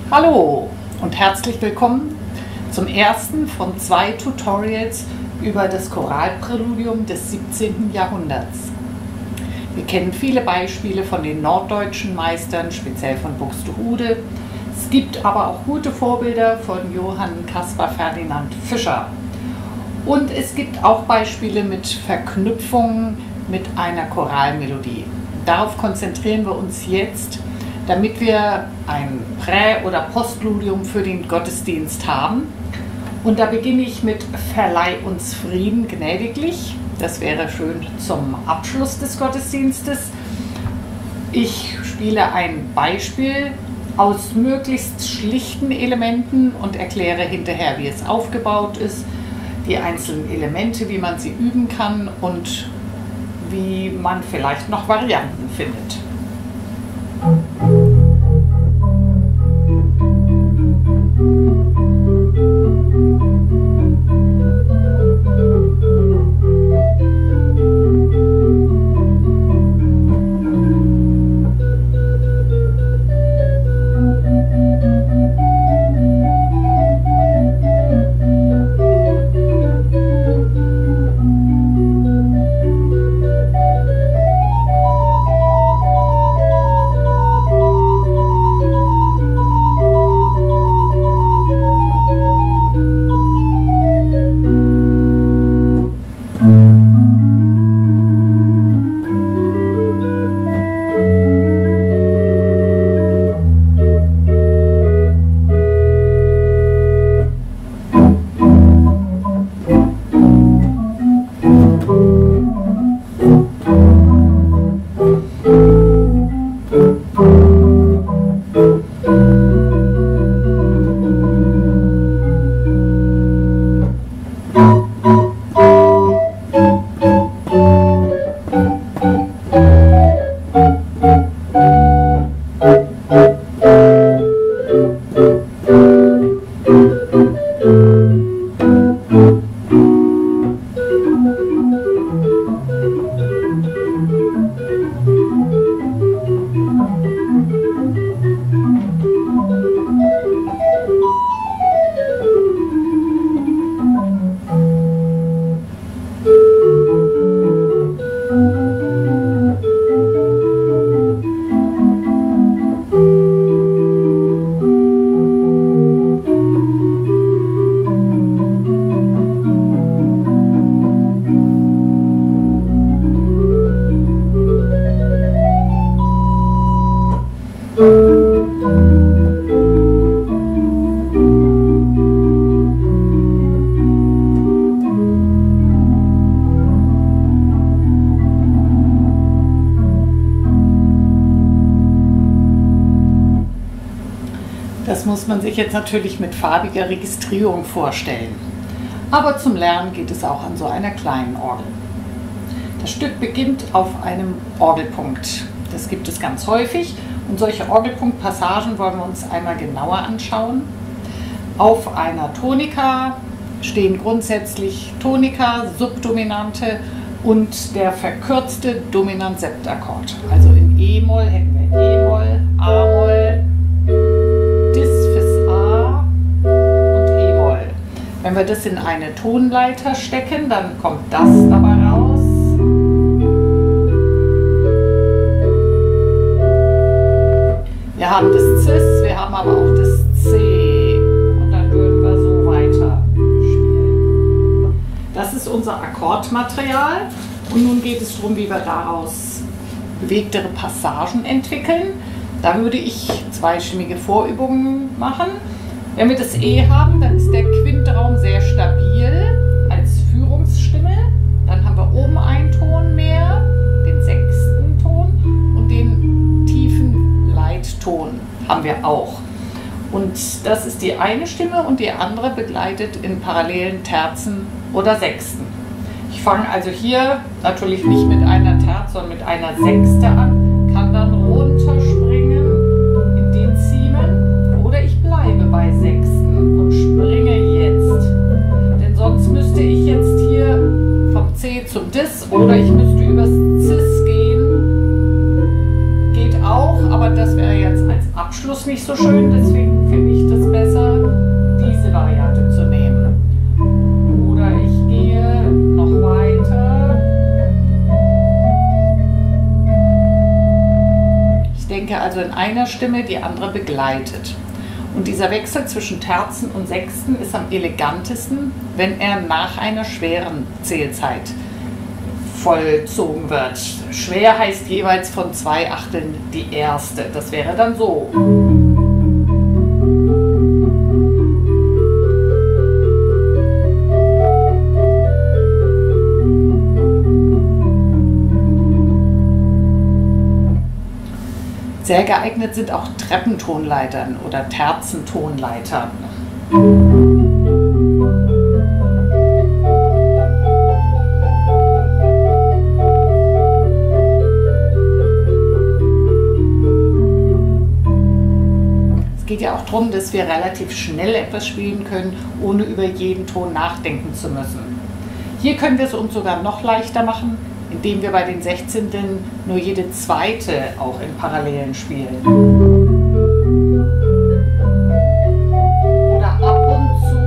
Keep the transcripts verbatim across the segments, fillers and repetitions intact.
Hallo und herzlich willkommen zum ersten von zwei Tutorials über das Choralpräludium des siebzehnten Jahrhunderts. Wir kennen viele Beispiele von den norddeutschen Meistern, speziell von Buxtehude. Es gibt aber auch gute Vorbilder von Johann Caspar Ferdinand Fischer. Und es gibt auch Beispiele mit Verknüpfungen mit einer Choralmelodie. Darauf konzentrieren wir uns jetzt, damit wir ein Prä- oder Postludium für den Gottesdienst haben. Und da beginne ich mit Verleih uns Frieden gnädiglich. Das wäre schön zum Abschluss des Gottesdienstes. Ich spiele ein Beispiel aus möglichst schlichten Elementen und erkläre hinterher, wie es aufgebaut ist, die einzelnen Elemente, wie man sie üben kann und wie man vielleicht noch Varianten findet. Das muss man sich jetzt natürlich mit farbiger Registrierung vorstellen. Aber zum Lernen geht es auch an so einer kleinen Orgel. Das Stück beginnt auf einem Orgelpunkt. Das gibt es ganz häufig und solche Orgelpunktpassagen wollen wir uns einmal genauer anschauen. Auf einer Tonika stehen grundsätzlich Tonika, Subdominante und der verkürzte Dominant-Septakkord. Also in E-Moll hätten wir E-Moll, A-Moll, Wenn wir das in eine Tonleiter stecken, dann kommt das dabei raus. Wir haben das Cis, wir haben aber auch das C und dann würden wir so weiter spielen. Das ist unser Akkordmaterial und nun geht es darum, wie wir daraus bewegtere Passagen entwickeln. Da würde ich zweistimmige Vorübungen machen. Wenn wir das E haben, dann ist der Quintraum sehr stabil als Führungsstimme. Dann haben wir oben einen Ton mehr, den sechsten Ton und den tiefen Leitton haben wir auch. Und das ist die eine Stimme und die andere begleitet in parallelen Terzen oder Sechsten. Ich fange also hier natürlich nicht mit einer Terz, sondern mit einer Sechste an, kann dann runterspringen in den Ziemen oder ich bleibe bei Sechsten und springe jetzt. Denn sonst müsste ich jetzt hier vom C zum Dis oder ich müsste übers Cis gehen. Geht auch, aber das wäre jetzt als Abschluss nicht so schön, deswegen finde also in einer Stimme die andere begleitet. Und dieser Wechsel zwischen Terzen und Sechsten ist am elegantesten, wenn er nach einer schweren Zählzeit vollzogen wird. Schwer heißt jeweils von zwei Achteln die erste. Das wäre dann so. Sehr geeignet sind auch Treppentonleitern oder Terzentonleitern. Es geht ja auch darum, dass wir relativ schnell etwas spielen können, ohne über jeden Ton nachdenken zu müssen. Hier können wir es uns sogar noch leichter machen, indem wir bei den Sechzehnteln nur jede zweite auch in Parallelen spielen. Oder ab und zu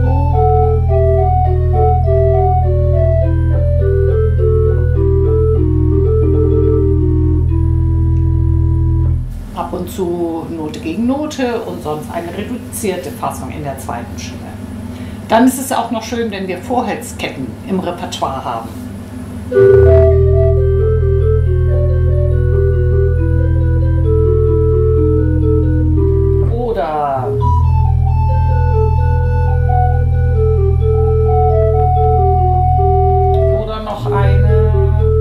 ab und zu Note gegen Note und sonst eine reduzierte Fassung in der zweiten Stimme. Dann ist es auch noch schön, wenn wir Vorhaltsketten im Repertoire haben. Oder oder noch eine.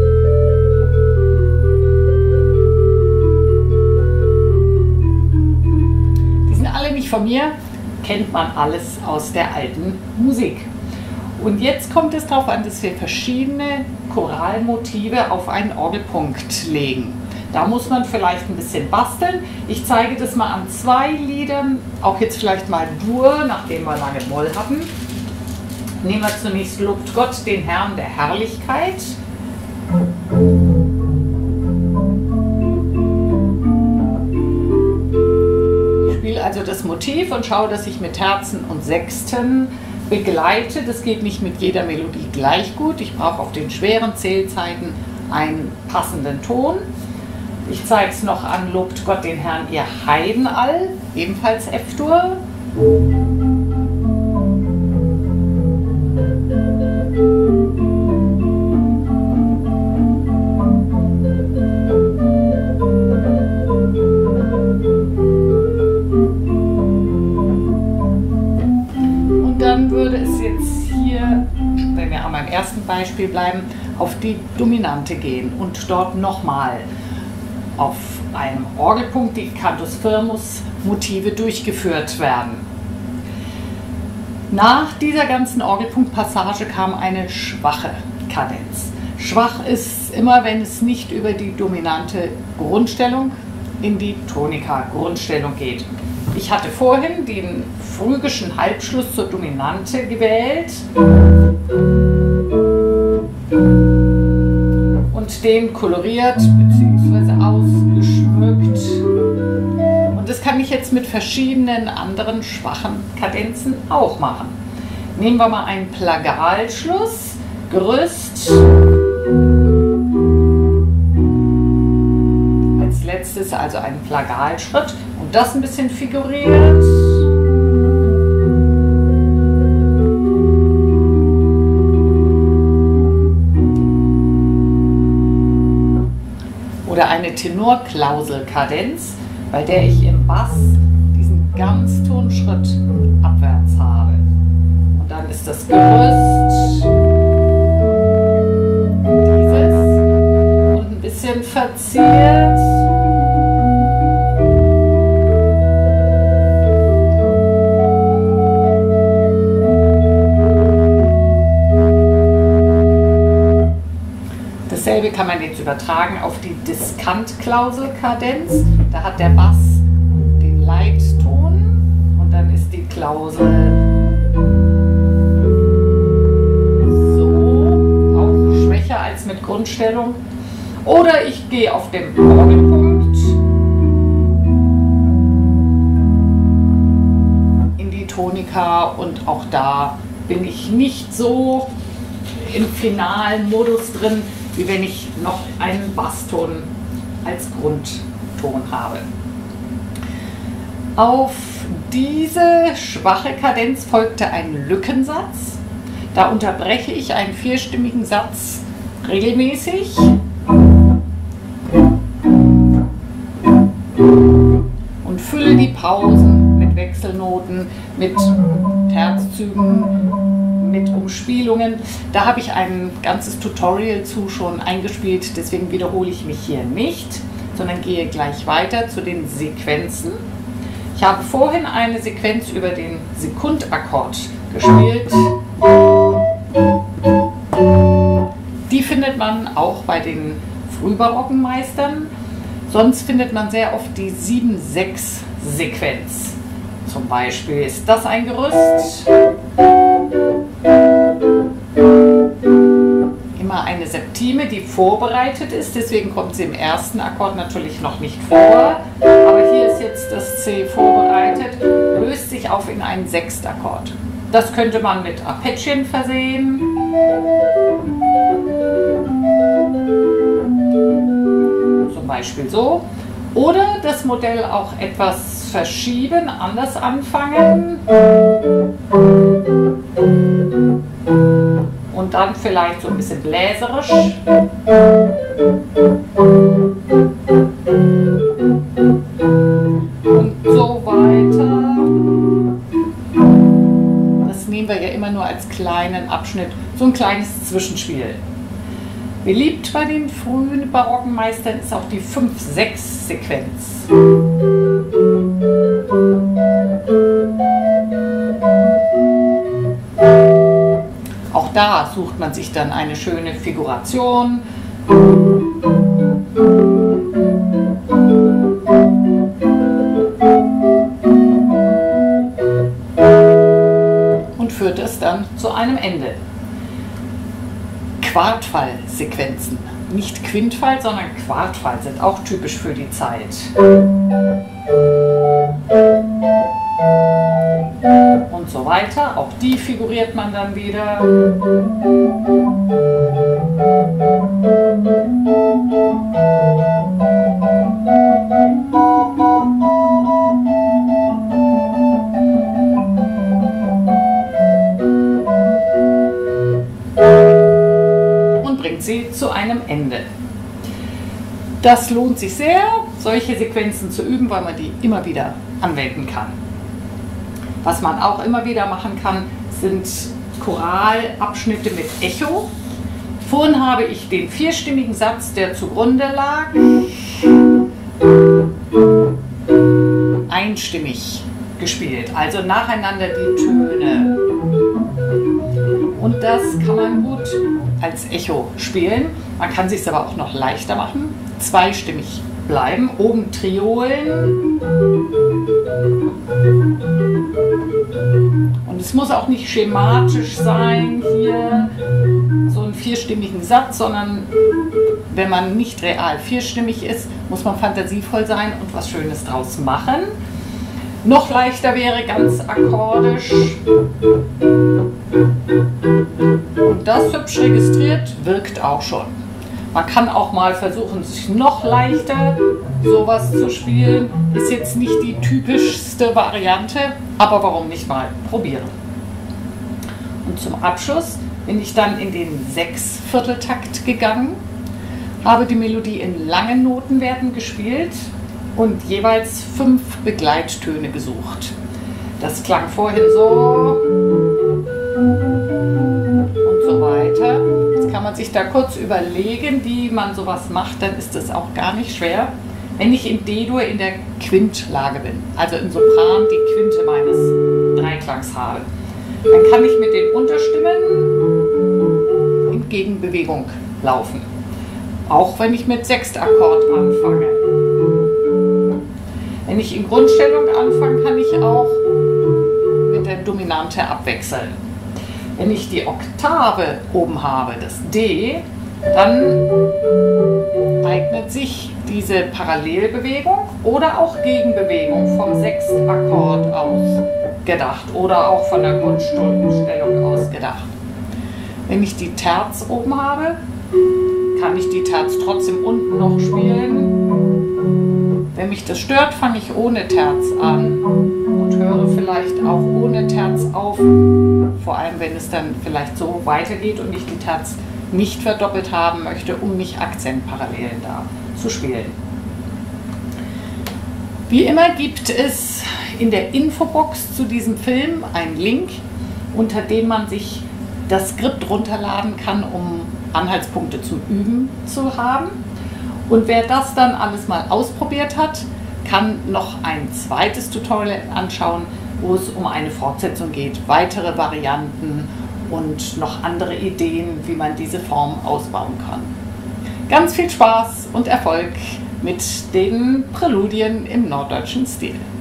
Die sind alle nicht von mir, kennt man alles aus der alten Musik. Und jetzt kommt es darauf an, dass wir verschiedene Choralmotive auf einen Orgelpunkt legen. Da muss man vielleicht ein bisschen basteln. Ich zeige das mal an zwei Liedern, auch jetzt vielleicht mal Dur, nachdem wir lange Moll hatten. Nehmen wir zunächst Lobt Gott den Herrn der Herrlichkeit. Ich spiele also das Motiv und schaue, dass ich mit Terzen und Sechsten begleite. Das geht nicht mit jeder Melodie gleich gut. Ich brauche auf den schweren Zählzeiten einen passenden Ton. Ich zeige es noch an, Lobt Gott den Herrn, ihr Heiden all, ebenfalls F-Dur. Und dann würde es jetzt hier, wenn wir an meinem ersten Beispiel bleiben, auf die Dominante gehen und dort nochmal auf einem Orgelpunkt die Cantus firmus Motive durchgeführt werden. Nach dieser ganzen Orgelpunktpassage kam eine schwache Kadenz. Schwach ist immer, wenn es nicht über die dominante Grundstellung in die Tonika-Grundstellung geht. Ich hatte vorhin den phrygischen Halbschluss zur Dominante gewählt und den koloriert bzw. ausgeschmückt. Und das kann ich jetzt mit verschiedenen anderen schwachen Kadenzen auch machen. Nehmen wir mal einen Plagalschluss, Gerüst. Als letztes also einen Plagalschritt und das ein bisschen figuriert. Oder eine Tenorklauselkadenz, bei der ich im Bass diesen Ganztonschritt abwärts habe. Und dann ist das Gerüst dieses und ein bisschen verziert. Dasselbe kann man jetzt übertragen auf die Diskantklauselkadenz. Da hat der Bass den Leitton und dann ist die Klausel so, auch schwächer als mit Grundstellung. Oder ich gehe auf den Orgelpunkt in die Tonika und auch da bin ich nicht so im finalen Modus drin, wie wenn ich noch einen Basston als Grundton habe. Auf diese schwache Kadenz folgte ein Lückensatz. Da unterbreche ich einen vierstimmigen Satz regelmäßig und fülle die Pausen mit Wechselnoten, mit Terzzügen, mit Umspielungen. Da habe ich ein ganzes Tutorial zu schon eingespielt, deswegen wiederhole ich mich hier nicht, sondern gehe gleich weiter zu den Sequenzen. Ich habe vorhin eine Sequenz über den Sekundakkord gespielt. Die findet man auch bei den frühbarocken Meistern. Sonst findet man sehr oft die sieben sechs Sequenz. Zum Beispiel ist das ein Gerüst. Immer eine Septime, die vorbereitet ist, deswegen kommt sie im ersten Akkord natürlich noch nicht vor. Aber hier ist jetzt das C vorbereitet, löst sich auf in einen Sechstakkord. Das könnte man mit Arpeggien versehen. Zum Beispiel so. Oder das Modell auch etwas verschieben, anders anfangen. Und dann vielleicht so ein bisschen bläserisch. Und so weiter. Das nehmen wir ja immer nur als kleinen Abschnitt, so ein kleines Zwischenspiel. Beliebt bei den frühen barocken Meistern ist auch die fünf sechs Sequenz. Auch da sucht man sich dann eine schöne Figuration. Und führt es dann zu einem Ende. Quartfallsequenzen. Nicht Quintfall, sondern Quartfall sind auch typisch für die Zeit. Und so weiter. Auch die figuriert man dann wieder. Sie zu einem Ende. Das lohnt sich sehr, solche Sequenzen zu üben, weil man die immer wieder anwenden kann. Was man auch immer wieder machen kann, sind Choralabschnitte mit Echo. Vorhin habe ich den vierstimmigen Satz, der zugrunde lag, einstimmig gespielt, also nacheinander die Töne. Und das kann man gut als Echo spielen. Man kann es sich aber auch noch leichter machen. Zweistimmig bleiben, oben Triolen. Und es muss auch nicht schematisch sein, hier so einen vierstimmigen Satz, sondern wenn man nicht real vierstimmig ist, muss man fantasievoll sein und was Schönes draus machen. Noch leichter wäre ganz akkordisch. Und das hübsch registriert wirkt auch schon. Man kann auch mal versuchen, sich noch leichter sowas zu spielen. Ist jetzt nicht die typischste Variante, aber warum nicht mal probieren. Und zum Abschluss bin ich dann in den Sechsvierteltakt gegangen, habe die Melodie in langen Notenwerten gespielt und jeweils fünf Begleittöne gesucht. Das klang vorhin so und so weiter. Jetzt kann man sich da kurz überlegen, wie man sowas macht, dann ist es auch gar nicht schwer. Wenn ich in D-Dur in der Quintlage bin, also im Sopran die Quinte meines Dreiklangs habe, dann kann ich mit den Unterstimmen in Gegenbewegung laufen. Auch wenn ich mit Sechstakkord anfange. Wenn ich in Grundstellung anfange, kann ich auch mit der Dominante abwechseln. Wenn ich die Oktave oben habe, das D, dann eignet sich diese Parallelbewegung oder auch Gegenbewegung vom Sechstakkord aus gedacht oder auch von der Grundstellung aus gedacht. Wenn ich die Terz oben habe, kann ich die Terz trotzdem unten noch spielen. Wenn mich das stört, fange ich ohne Terz an und höre vielleicht auch ohne Terz auf, vor allem wenn es dann vielleicht so weitergeht und ich die Terz nicht verdoppelt haben möchte, um nicht Akzentparallelen da zu spielen. Wie immer gibt es in der Infobox zu diesem Film einen Link, unter dem man sich das Skript runterladen kann, um Anhaltspunkte zum Üben zu haben. Und wer das dann alles mal ausprobiert hat, kann noch ein zweites Tutorial anschauen, wo es um eine Fortsetzung geht, weitere Varianten und noch andere Ideen, wie man diese Form ausbauen kann. Ganz viel Spaß und Erfolg mit den Präludien im norddeutschen Stil.